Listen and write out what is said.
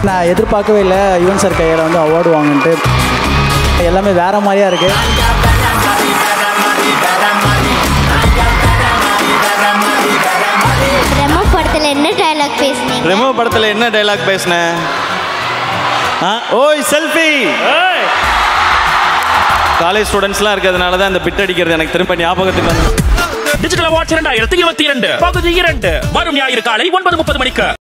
நான் எதிர்பார்க்கவே இல்லை யுவன் சார் கையில் வந்து அவார்டு வாங்கிட்டு. எல்லாமே வேற மாதிரியா இருக்கு. ரெமோ படத்துல என்ன டயலாக் பேசுனீங்க? ரெமோ படத்துல என்ன டயலாக் பேசுனேன்? ஓய் செல்ஃபி. காலேஜ் ஸ்டூடெண்ட்ஸ்லாம் இருக்கிறதுனால தான் இந்த பிட் அடிக்கிறது எனக்கு திரும்ப ஞாபகத்துக்கு வந்து. டிஜிட்டல் அவார்ட்ஸ் 2022 பகுதி 2 வரும் ஞாயிறு காலை 9:30 மணிக்கு.